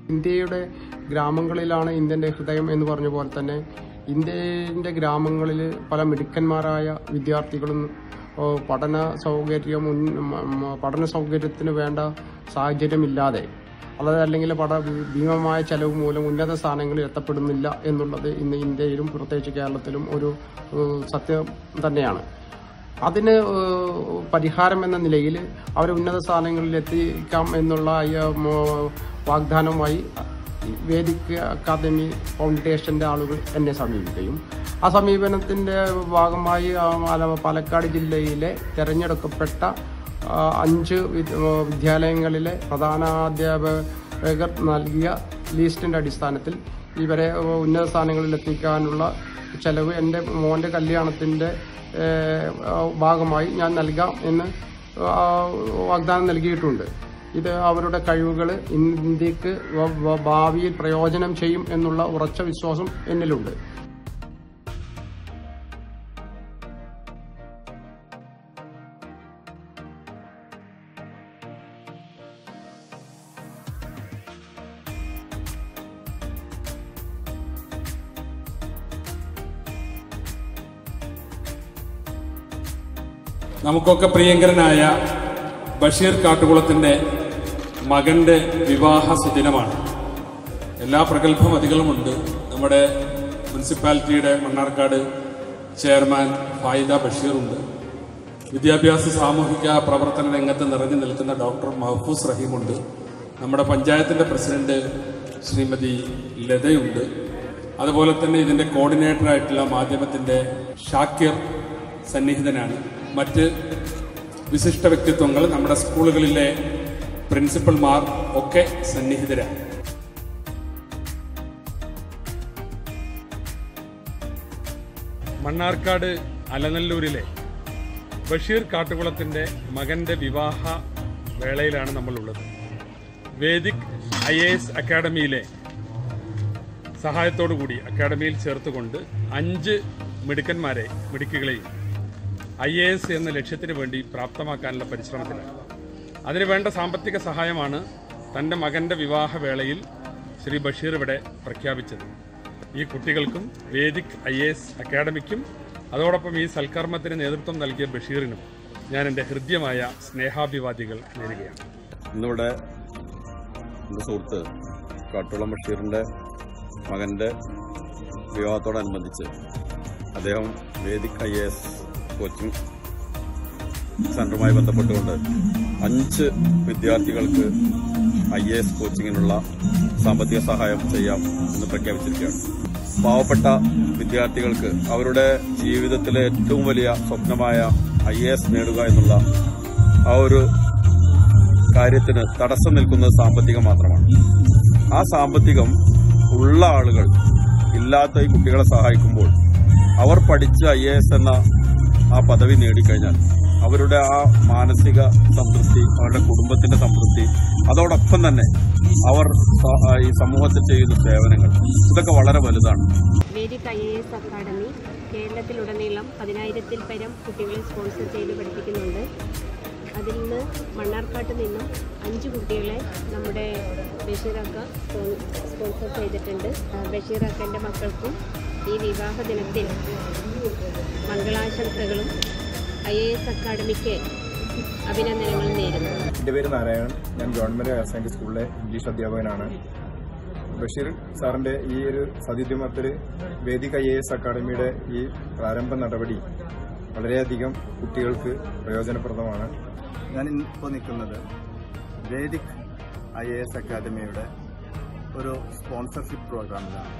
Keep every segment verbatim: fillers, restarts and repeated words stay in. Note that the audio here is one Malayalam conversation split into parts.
ഇന്ത്യയുടെ ഗ്രാമങ്ങളിലാണ് ഇന്ത്യൻ്റെ ഹൃദയം എന്ന് പറഞ്ഞ പോലെ തന്നെ ഇന്ത്യൻ്റെ ഗ്രാമങ്ങളിൽ പല മിടുക്കന്മാരായ വിദ്യാർത്ഥികളും പഠന സൗകര്യം പഠന സൗകര്യത്തിന് വേണ്ട സാഹചര്യമില്ലാതെ അതല്ലെങ്കിൽ പഠ ഭീമമായ ചെലവ് മൂലം ഉന്നത സ്ഥാനങ്ങളിൽ എത്തപ്പെടുന്നില്ല എന്നുള്ളത് ഇന്ന് ഇന്ത്യയിലും പ്രത്യേകിച്ച് കേരളത്തിലും ഒരു സത്യം തന്നെയാണ്. അതിന് പരിഹാരം എന്ന നിലയിൽ അവരെ ഉന്നത സ്ഥാനങ്ങളിൽ എത്തിക്കാം എന്നുള്ള വാഗ്ദാനവുമായി വേദിക് അക്കാദമി ഫൗണ്ടേഷന്റെ ആളുകൾ എന്നെ സമീപിക്കുകയും ആ സമീപനത്തിന്റെ ഭാഗമായി പാലക്കാട് ജില്ലയിലെ തെരഞ്ഞെടുക്കപ്പെട്ട അഞ്ച് വിദ്യാലയങ്ങളിലെ പ്രധാനാധ്യാപകർ നൽകിയ ലിസ്റ്റിന്റെ അടിസ്ഥാനത്തിൽ ഇവരെ ഉന്നത സ്ഥാനങ്ങളിൽ എത്തിക്കാനുള്ള ചെലവ് എൻ്റെ മോൻ്റെ കല്യാണത്തിന്റെ ഭാഗമായി ഞാൻ നൽകാം എന്ന് വാഗ്ദാനം നൽകിയിട്ടുണ്ട്. ഇത് അവരുടെ കഴിവുകൾ ഇന്ത്യക്ക് ഭാവിയിൽ പ്രയോജനം ചെയ്യും എന്നുള്ള ഉറച്ച വിശ്വാസം എന്നിലുണ്ട്. നമുക്കൊക്കെ പ്രിയങ്കരനായ ബഷീർ കാട്ടുകുളത്തിൻ്റെ മകൻ്റെ വിവാഹ സുദിനമാണ്. എല്ലാ പ്രഗത്ഭമതികളുമുണ്ട്. നമ്മുടെ മുനിസിപ്പാലിറ്റിയുടെ മണ്ണാർക്കാട് ചെയർമാൻ ഫായിദ ബഷീറുണ്ട്. വിദ്യാഭ്യാസ സാമൂഹിക പ്രവർത്തന രംഗത്ത് നിറഞ്ഞു നിൽക്കുന്ന ഡോക്ടർ മഹഫൂസ് റഹീമുണ്ട്. നമ്മുടെ പഞ്ചായത്തിൻ്റെ പ്രസിഡന്റ് ശ്രീമതി ലതയുണ്ട്. അതുപോലെ തന്നെ ഇതിൻ്റെ കോർഡിനേറ്ററായിട്ടുള്ള മാധ്യമത്തിൻ്റെ ഷാക്കിർ സന്നിഹിതനാണ്. മറ്റ് വിശിഷ്ട വ്യക്തിത്വങ്ങൾ നമ്മുടെ സ്കൂളുകളിലെ പ്രിൻസിപ്പൽമാർ ഒക്കെ സന്നിഹിതരാണ്. മണ്ണാർക്കാട് അലനല്ലൂരിലെ ബഷീർ കാട്ടുകുളത്തിൻ്റെ മകൻ്റെ വിവാഹ വേളയിലാണ് നമ്മളുള്ളത്. വേദിക് ഐ എ എസ് അക്കാഡമിയിലെ സഹായത്തോടുകൂടി അക്കാഡമിയിൽ ചേർത്തുകൊണ്ട് അഞ്ച് മിടുക്കന്മാരെ മിടുക്കുകളെയും ഐ എ എസ് എന്ന ലക്ഷ്യത്തിന് വേണ്ടി പ്രാപ്തമാക്കാനുള്ള പരിശ്രമത്തിലാണ്. അതിനുവേണ്ട സാമ്പത്തിക സഹായമാണ് തൻ്റെ മകൻ്റെ വിവാഹവേളയിൽ ശ്രീ ബഷീർ ഇവിടെ പ്രഖ്യാപിച്ചത്. ഈ കുട്ടികൾക്കും വേദിക് ഐ എ എസ് അക്കാഡമിക്കും അതോടൊപ്പം ഈ സൽക്കർമ്മത്തിന് നേതൃത്വം നൽകിയ ബഷീറിനും ഞാൻ എൻ്റെ ഹൃദ്യമായ സ്നേഹാഭിവാദികൾ നേരുകയാണ്. ഇന്നിവിടെ എൻ്റെ സുഹൃത്ത് കാട്ടുകുളം ബഷീറിൻ്റെ മകൻ്റെ വിവാഹത്തോടനുബന്ധിച്ച് അദ്ദേഹം Vedic I A S coaching സെന്ററുമായി ബന്ധപ്പെട്ടുകൊണ്ട് അഞ്ച് വിദ്യാർത്ഥികൾക്ക് ഐ എ എസ് കോച്ചിങ്ങിനുള്ള സാമ്പത്തിക സഹായം ചെയ്യാം എന്ന് പ്രഖ്യാപിച്ചിരിക്കുകയാണ്. പാവപ്പെട്ട വിദ്യാർത്ഥികൾക്ക് അവരുടെ ജീവിതത്തിലെ ഏറ്റവും വലിയ സ്വപ്നമായ ഐ എ എസ് നേടുക എന്നുള്ള ആ ഒരു കാര്യത്തിന് തടസ്സം നിൽക്കുന്നത് സാമ്പത്തികം മാത്രമാണ്. ആ സാമ്പത്തികം ഉള്ള ആളുകൾ ഇല്ലാത്ത ഈ കുട്ടികളെ സഹായിക്കുമ്പോൾ അവർ പഠിച്ച് ഐ എ എസ് എന്ന ആ പദവി നേടിക്കഴിഞ്ഞാൽ അവരുടെ ആ മാനസിക സംതൃപ്തി, അവരുടെ കുടുംബത്തിന്റെ സംതൃപ്തി, അതോടൊപ്പം തന്നെ അവർ ഈ സമൂഹത്തിൽ ചെയ്യുന്ന സേവനങ്ങൾ, ഇതൊക്കെ വളരെ വലുതാണ്. Vedic I A S academy കേരളത്തിലുടനീളം പതിനായിരത്തിൽ പരം കുട്ടികളെ സ്പോൺസർ ചെയ്ത് പഠിപ്പിക്കുന്നുണ്ട്. അതിൽ നിന്ന് മണ്ണാർക്കാട്ട് നിന്നും അഞ്ച് കുട്ടികളെ നമ്മുടെ ബഷീറാക്ക സ്പോൺസർ ചെയ്തിട്ടുണ്ട്. ബഷീറാക്കൻ്റെ മക്കൾക്കും ഈ വിവാഹ ദിനത്തിൽ മംഗളാശംസകളും ഐ എ എസ് അക്കാഡമിക്ക് അഭിനന്ദനങ്ങൾ നേരുന്നു. എൻ്റെ പേര് നാരായണൻ. ഞാൻ ഗവൺമെൻറ് ഹയർ സെക്കൻഡറി സ്കൂളിലെ ഇംഗ്ലീഷ് അധ്യാപകനാണ്. ബഷീർ സാറിൻ്റെ ഈ ഒരു സതീദ്യമത്തിൽ വേദിക് ഐ എ എസ് അക്കാഡമിയുടെ ഈ പ്രാരംഭ നടപടി വളരെയധികം കുട്ടികൾക്ക് പ്രയോജനപ്രദമാണ്. ഞാൻ ഇപ്പോൾ നിൽക്കുന്നത് വേദിക് ഐ എ എസ് അക്കാദമിയുടെ ഒരു സ്പോൺസർഷിപ്പ് പ്രോഗ്രാമിലാണ്.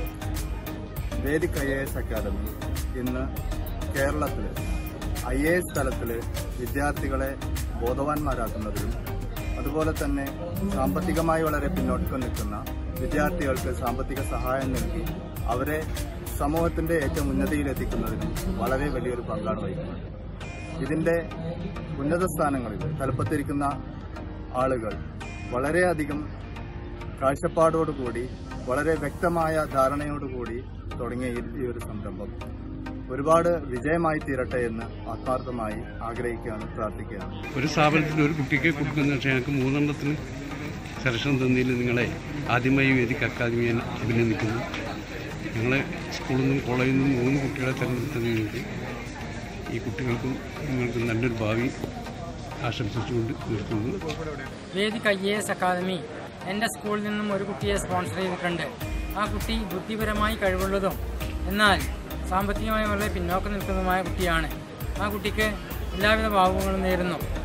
Vedic I A S academy ഇന്ന് കേരളത്തിൽ ഐ എ എസ് തലത്തിൽ വിദ്യാർത്ഥികളെ ബോധവാന്മാരാക്കുന്നതിലും അതുപോലെ തന്നെ സാമ്പത്തികമായി വളരെ പിന്നോട്ട് നിൽക്കുന്ന വിദ്യാർത്ഥികൾക്ക് സാമ്പത്തിക സഹായം നൽകി അവരെ സമൂഹത്തിന്റെ ഏറ്റവും ഉന്നതിയിലെത്തിക്കുന്നതിനും വളരെ വലിയൊരു പങ്കാണ് വഹിക്കുന്നത്. ഇതിന്റെ ഉന്നത സ്ഥാനങ്ങളിൽ തലപ്പത്തിരിക്കുന്ന ആളുകൾ വളരെയധികം കാഴ്ചപ്പാടോടുകൂടി വളരെ വ്യക്തമായ ധാരണയോടുകൂടി തുടങ്ങിയ ഈ ഒരു സംരംഭം ഒരുപാട് വിജയമായി തീരട്ടെ എന്ന് ആത്മാർത്ഥമായി ആഗ്രഹിക്കുകയാണ്, പ്രാർത്ഥിക്കുകയാണ്. ഒരു സ്ഥാപനത്തിൽ ഒരു കുട്ടിക്ക് കൊടുക്കുന്ന പക്ഷേ ഞങ്ങൾക്ക് മൂന്നെണ്ണത്തിന് സെലക്ഷൻ തന്നതിൽ നിങ്ങളെ ആദ്യമായി വേദിക്ക് അക്കാദമിയെ അഭിനന്ദിക്കുന്നു. ഞങ്ങളെ സ്കൂളിൽ നിന്നും കോളേജിൽ നിന്നും മൂന്ന് കുട്ടികളെ തിരഞ്ഞെടുത്തതിനുവേണ്ടി ഈ കുട്ടികൾക്കും നിങ്ങൾക്കും നല്ലൊരു ഭാവി ആശംസിച്ചുകൊണ്ട് നിർത്തുന്നു. Vedic I A S academy എൻ്റെ സ്കൂളിൽ നിന്നും ഒരു കുട്ടിയെ സ്പോൺസർ ചെയ്തിട്ടുണ്ട്. ആ കുട്ടി ബുദ്ധിപരമായി കഴിവുള്ളതും എന്നാൽ സാമ്പത്തികമായി വളരെ പിന്നോക്കം നിൽക്കുന്നതുമായ കുട്ടിയാണ്. ആ കുട്ടിക്ക് എല്ലാവിധ ഭാവുകങ്ങളും നേരുന്നു.